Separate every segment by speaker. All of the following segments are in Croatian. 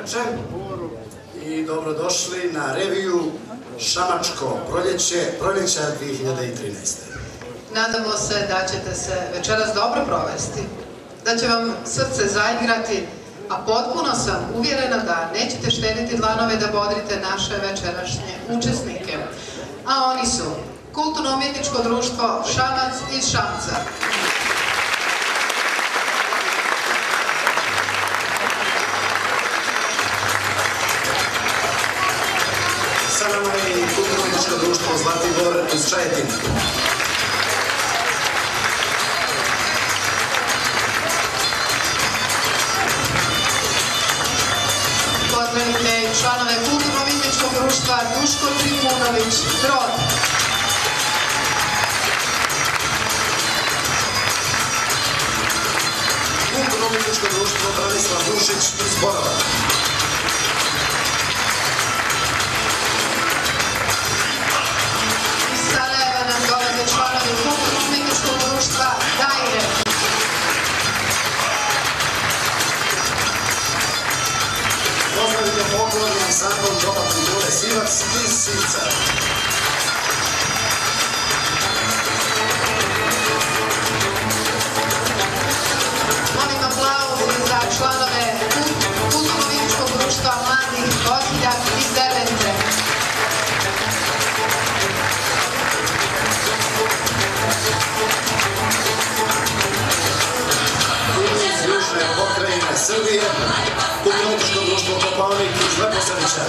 Speaker 1: veče i dobrodošli na reviju Šamačko proljeća 2013.
Speaker 2: Nadamo se da ćete se večeras dobro provesti, da će vam srce zaigrati, a potpuno sam uvjerena da nećete štediti dlanove da bodrite naše večerašnje učesnike. A oni su Kulturno-umjetničko društvo Šamac iz Šamca,
Speaker 1: sa nama je i Kulturno-umjetničko društvo Zlatibor iz Čajetine.
Speaker 2: pozdravite članove Kulturno-umjetničkog društva Duško Trifunović, Brod.
Speaker 1: Kulturno-umjetničko društvo Branislav Dušić iz Borova.
Speaker 2: Iz Sarajeva nam dolaze članovi Kulturno-umjetničkog društva Dajre.
Speaker 1: Pozdravite folklorni ansambl Doba kulture Sivac iz Sivca.
Speaker 2: Molim aplauz za članove Kulturno-umjetničkog društva Mladih Boziljak iz Dervente.
Speaker 1: Iz južne pokrajine Srbije, Kulturno-umjetničko društvo Kopaonik iz Leposavića.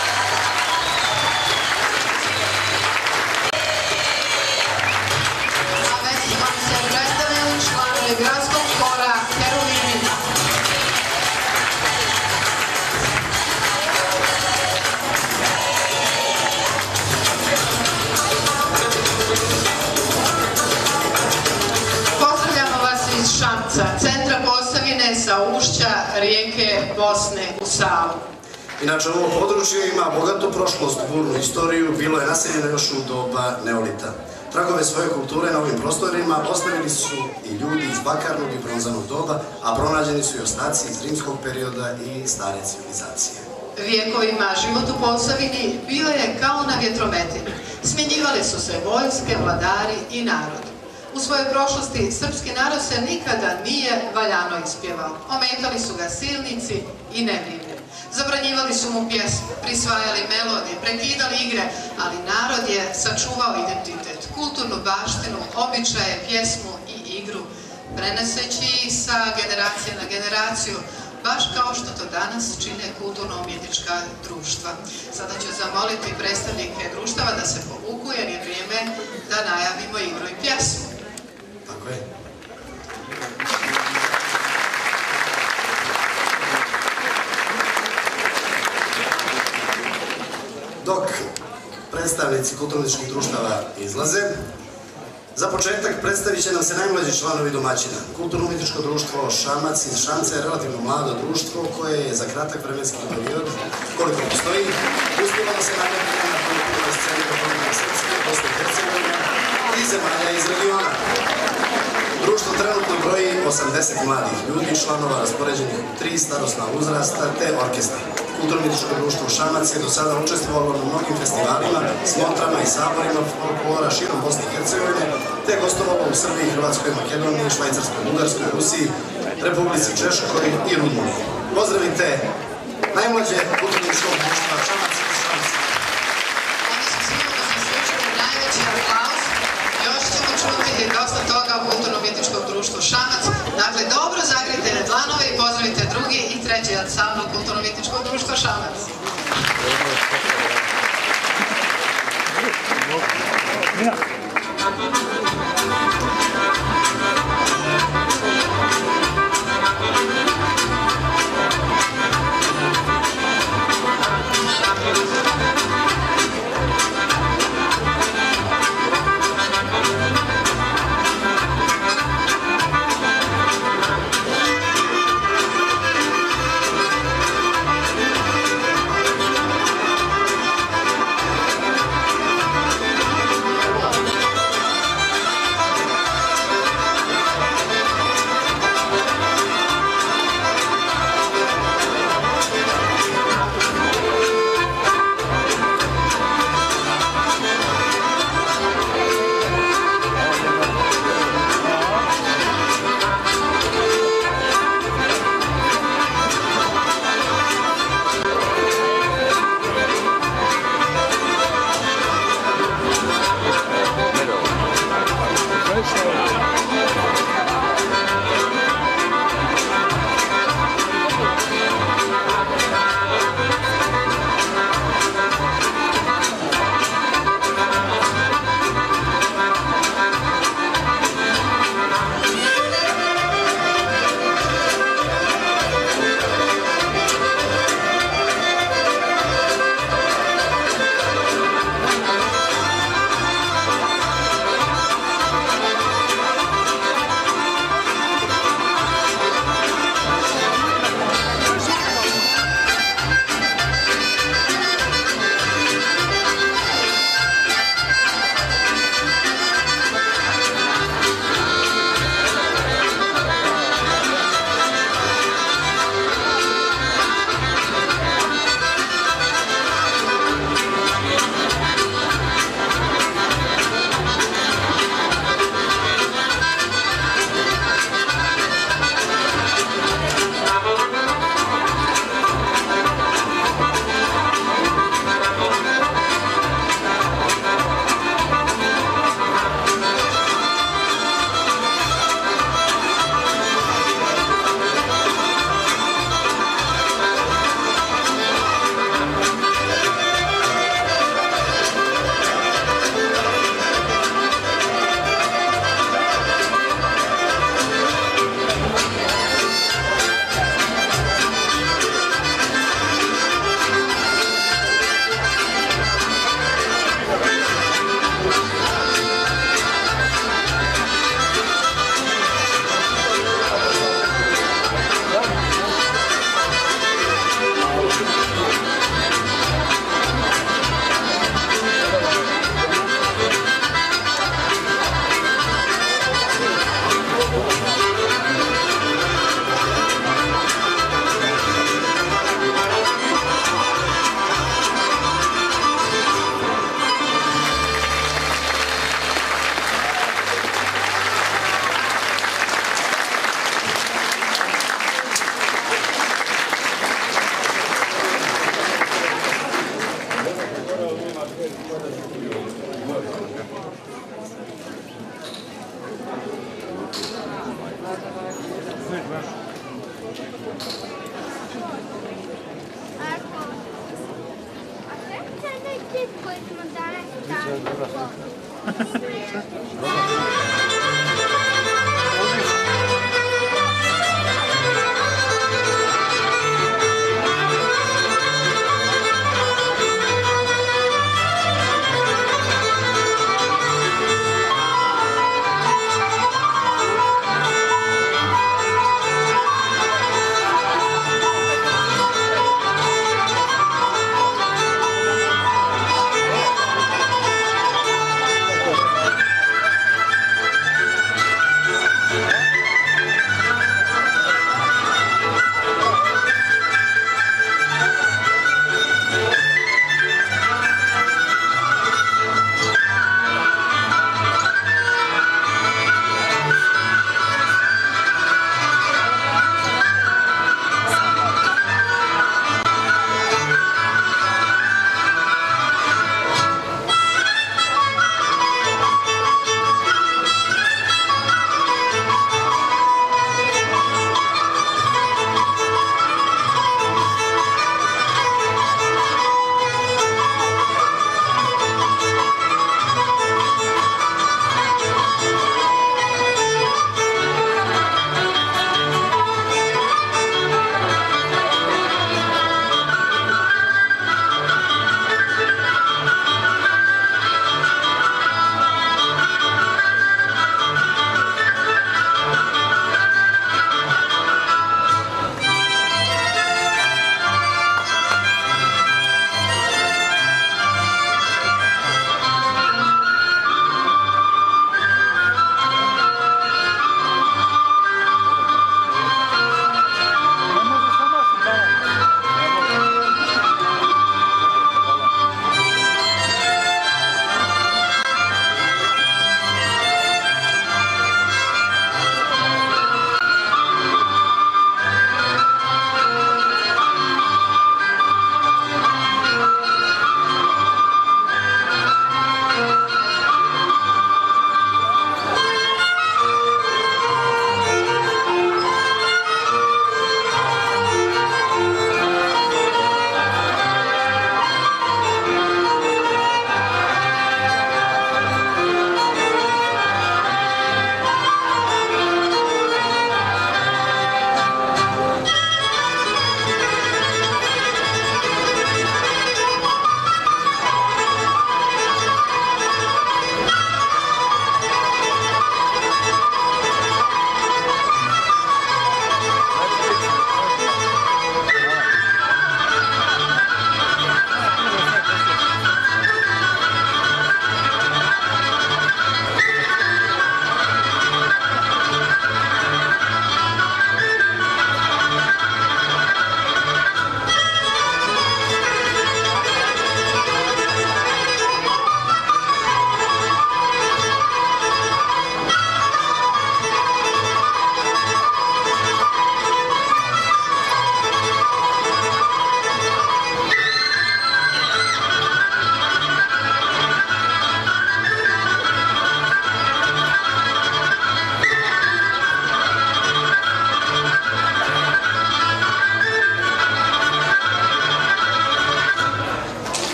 Speaker 2: A već vam se predstavljaju članovi gradskog hora Heruvini. Pozdravljamo vas iz Šamca, centra Posavine sa ušća rijeke Bosne u Savu.
Speaker 1: Inače, ovo područje ima bogatu prošlost, burnu istoriju, bilo je naseljeno još u doba neolita. Tragove svoje kulture na ovim prostorima ostavili su i ljudi iz bakarnog i bronzanog doba, a pronađeni su i ostaci iz rimskog perioda i stare civilizacije.
Speaker 2: Vijekovima život u Posavini bio je kao na vjetrometini. Smjenjivali su se vojske, vladari i narod. U svojoj prošlosti srpski narod se nikada nije valjano ispjevao. Ometali su ga silnici i nevrijeme. Zabranjivali su mu pjesmu, prisvajali melodije, prekidali igre, ali narod je sačuvao identitet, kulturnu baštinu, običaje, pjesmu i igru, preneseći ih sa generacije na generaciju, baš kao što to danas čine kulturno-umjetnička društva. Sada ću zamoliti predstavnike društava da se povuku jer je vrijeme da najavimo igru i pjesmu.
Speaker 1: Tako je. Dok predstavnici kulturno-umjetničkih društava izlaze, za početak predstavit će nam se najmlađi članovi domaćina. Kulturno-umjetničko društvo Šamac iz Šamca je relativno mlado društvo koje je za kratak vremenski period, koliko postoji, uspjelo da se nagradi na kulturnoj sceni Republike Srpske, Bosne i Hercegovine i zemalja iz regiona. Društvo trenutno broji 80 mladih ljudi, članova raspoređenih u 3 starosna uzrasta te orkestra. Kulturno-umjetničko društvo Šamac je do sada učestvovalo na mnogim festivalima, smotrama i saborima folklora širom Bosne i Hercegovine, te gostovalo u Srbiji, Hrvatskoj, Makedoniji, Švajcarskoj, Bugarskoj, Rusiji, Republici Češkoj i Rumuniji. Pozdravite najmlađe kulturno-umjetničkog društva Šamac iz Šamca.
Speaker 2: Oni su sigurno zaslužili najveći aplauz. Još ćemo čuti dosta toga u Kulturno-umjetničkom društvu Šamac. Dakle, dobro zagrite dlanove i pozdravite drugi i treći ansambl Kulturno-umjetničkog društva Šamac.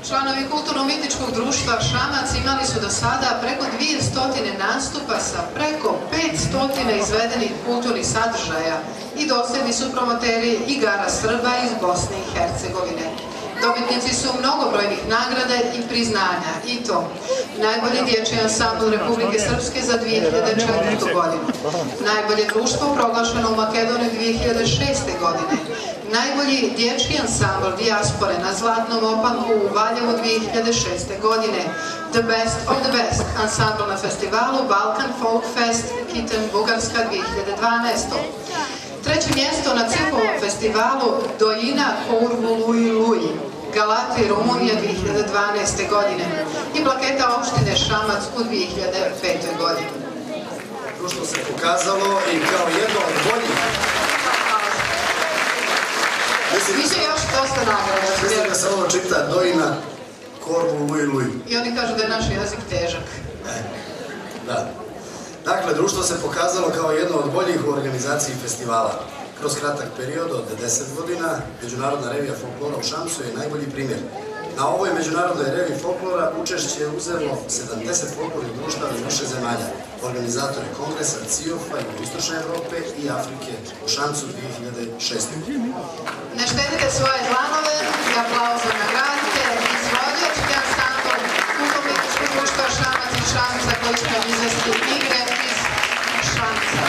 Speaker 2: Članovi kulturno-umjetničkog društva Šamac imali su do sada preko 200 nastupa sa preko 500 izvedenih kulturnih sadržaja i dosljedni su promoteri igara Srba iz Bosne i Hercegovine. Dobitnici su mnogobrojnih nagrada i priznanja, i to najbolji dječji ansambl Republike Srpske za 2004. godinu, najbolje društvo proglašeno u Makedoniji 2006. godine, najbolji dječji ansambl Dijaspore na Zlatnom opanku u Valjevu 2006. godine, The Best of the Best ansambl na festivalu Balkan Folk Fest Kiten, Bugarska 2012. Treće mjesto na cirkovom festivalu Dojina Kourvuluj Luj, Galati, Rumunija 2012. godine i plaketa opštine Šamac u 2005. godini.
Speaker 1: Društvo se pokazalo i kao jedno od boljih.
Speaker 2: Biće još dosta nagrada.
Speaker 1: Mislim da se ovo čita Dojina Kourvuluj Luj.
Speaker 2: I oni kažu da je naš jezik težak.
Speaker 1: Da. Dakle, društvo se pokazalo kao jedno od boljih u organizaciji festivala. Kroz kratak period od 10 godina, Međunarodna revija folklora u Šamcu je najbolji primjer. Na ovoj Međunarodnoj reviji folklora učešće je uzelo 70 folklornih društava iz više zemalja, organizatori kongresa CIOF-a Jugoistočne Evrope i Afrike u Šamcu 2006.
Speaker 2: Ne štedite svoje dlanove i aplauzom nagradite izvođački ansambl kulturno-umjetničkog društva Šamac iz Šamca koji će nam izvesti igre iz Šamca.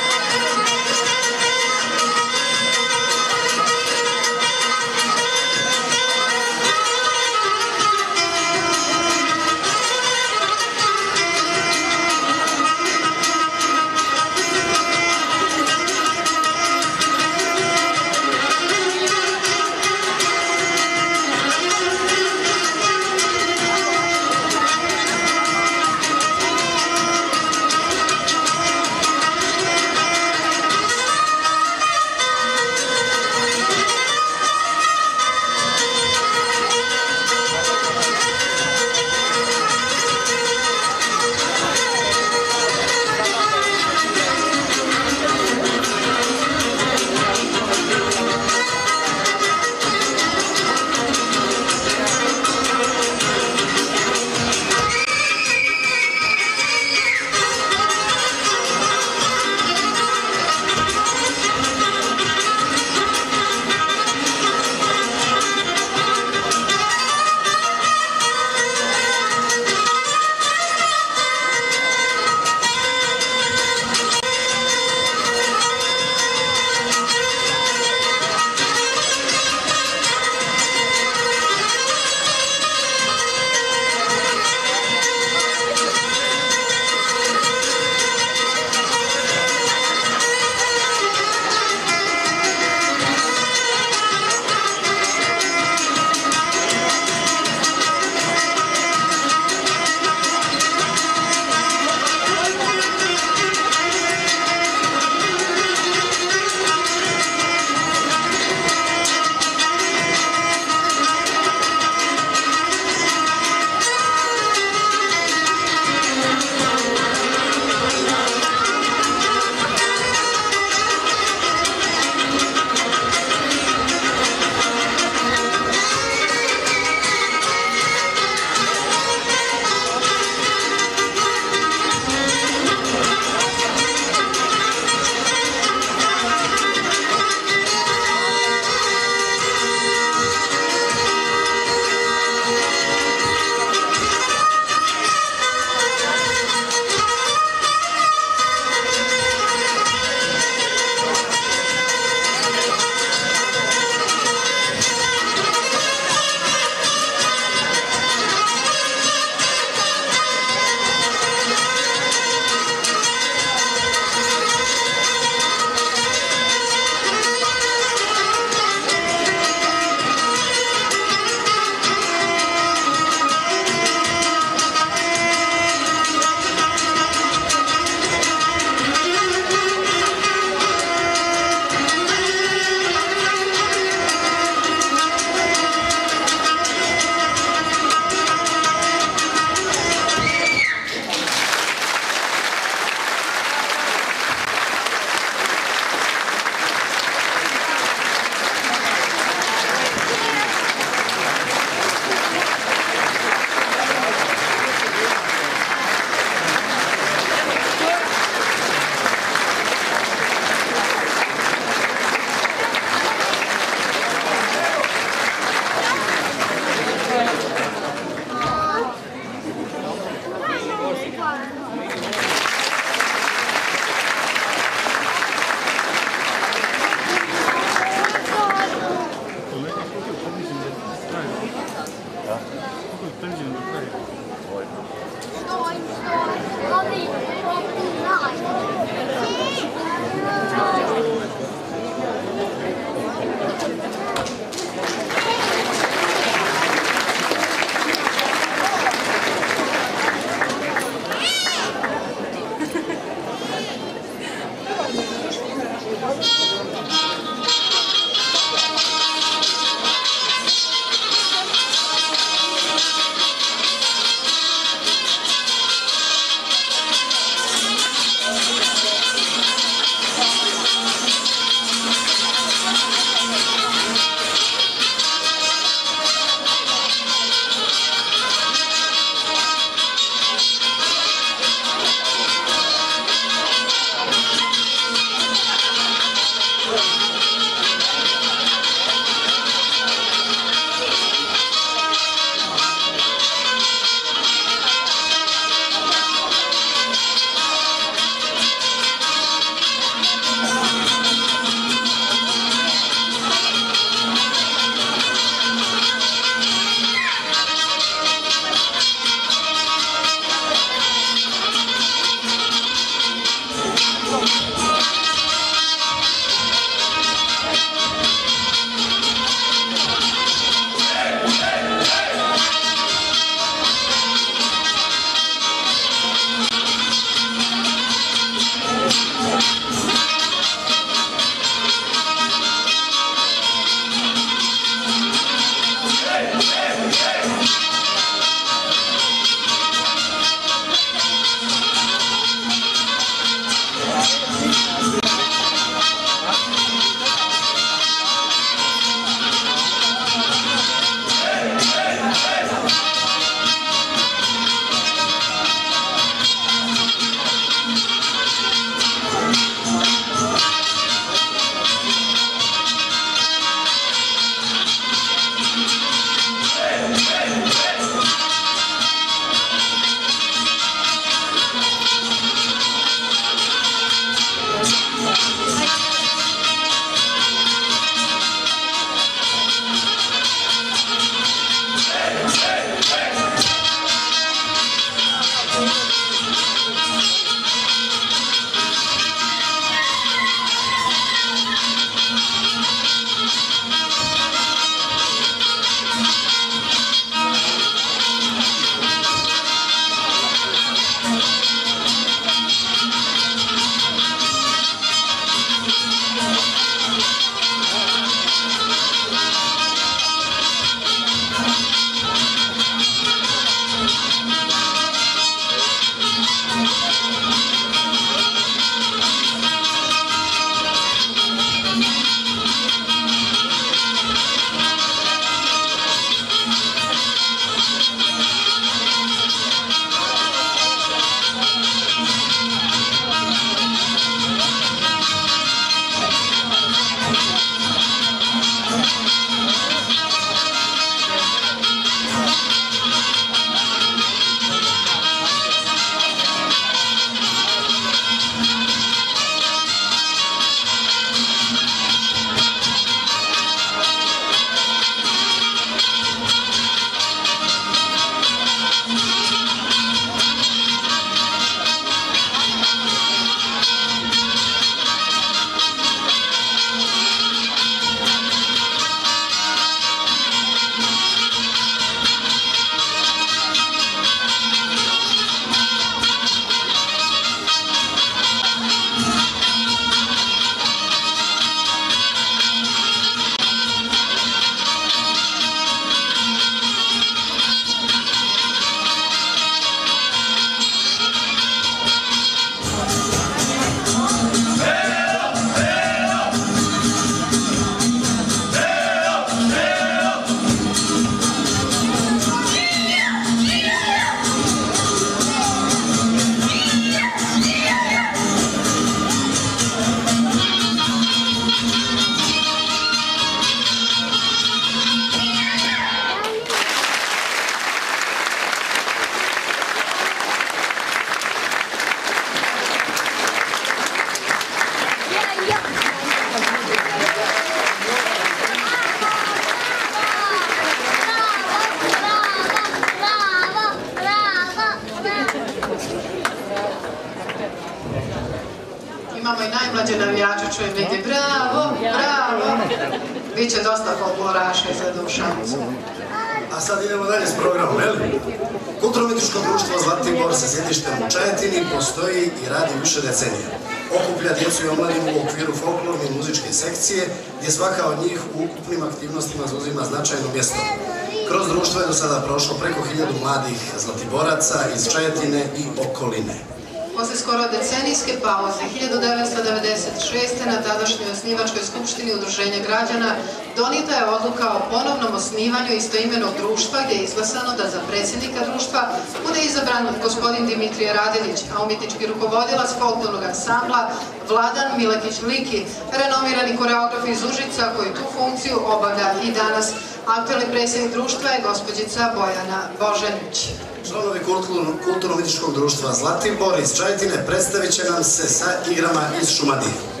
Speaker 2: najmlađe navijače čujem negdje bravo, bravo. Biće dosta folkloraša izgleda u Šamcu.
Speaker 1: A sad idemo dalje s programom, jel? Kulturno-umjetničko društvo Zlatibor sa sjedištem u Čajetini postoji i radi više decenija. Okuplja djecu i omladinu u okviru folklorne i muzičke sekcije, gdje svaka od njih u ukupnim aktivnostima zauzima značajno mjesto. Kroz društvo je do sada prošlo preko 1000 mladih zlatiboraca iz Čajetine i okoline.
Speaker 2: Posle skoro decenijske pauze, 1996. na tadašnjoj osnivačkoj skupštini Udruženja građana donijeta je odluka o ponovnom osnivanju istoimenog društva, gdje je izglasano da za predsjednika društva bude izabran gospodin Dimitrije Radilić, a umjetnički rukovodilac folklornog ansambla Vladan Milekić-Liki, renomirani koreograf iz Užica koji tu funkciju obavlja i danas. Aktualni predsjednik društva je gospođica Bojana Božanić.
Speaker 1: Članovi Kulturno-umjetničkog društva Zlatibor iz Čajetine predstavit će nam se sa igrama iz Šumadije.